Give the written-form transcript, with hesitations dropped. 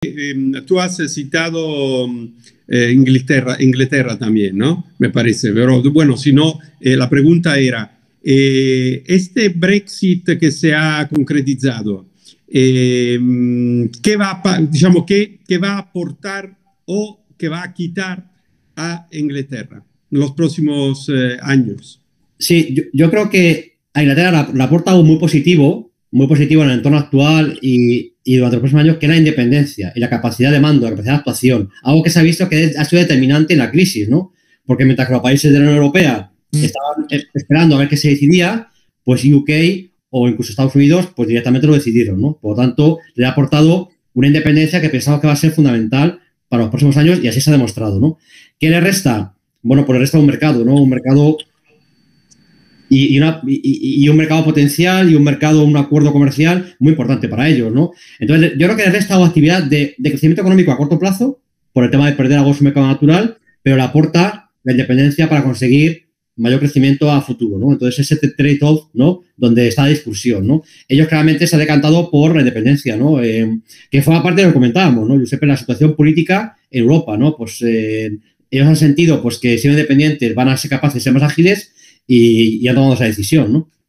Tú has citado Inglaterra también, ¿no? Me parece, pero bueno, si no, la pregunta era, este Brexit que se ha concretizado, ¿qué va diciamo, qué va a aportar o qué va a quitar a Inglaterra en los próximos años? Sí, yo creo que a Inglaterra le aporta algo muy positivo en el entorno actual y durante los próximos años, que es la independencia y la capacidad de mando, la capacidad de actuación. Algo que se ha visto que ha sido determinante en la crisis, ¿no? Porque mientras que los países de la Unión Europea estaban esperando a ver qué se decidía, pues UK o incluso Estados Unidos, pues directamente lo decidieron, ¿no? Por lo tanto, le ha aportado una independencia que pensamos que va a ser fundamental para los próximos años y así se ha demostrado, ¿no? ¿Qué le resta? Bueno, pues le resta un mercado, ¿no? Un mercado y un mercado potencial y un acuerdo comercial muy importante para ellos, ¿no? Entonces, yo creo que les resta actividad de crecimiento económico a corto plazo, por el tema de perder algo de su mercado natural, pero le aporta la independencia para conseguir mayor crecimiento a futuro, ¿no? Entonces, ese trade-off, ¿no? Donde está la discusión, ¿no? Ellos claramente se han decantado por la independencia, ¿no? Que fue aparte de lo que comentábamos, ¿no? Giuseppe, la situación política en Europa, ¿no? Pues ellos han sentido pues que siendo independientes van a ser capaces de ser más ágiles y ha tomado esa decisión, ¿no?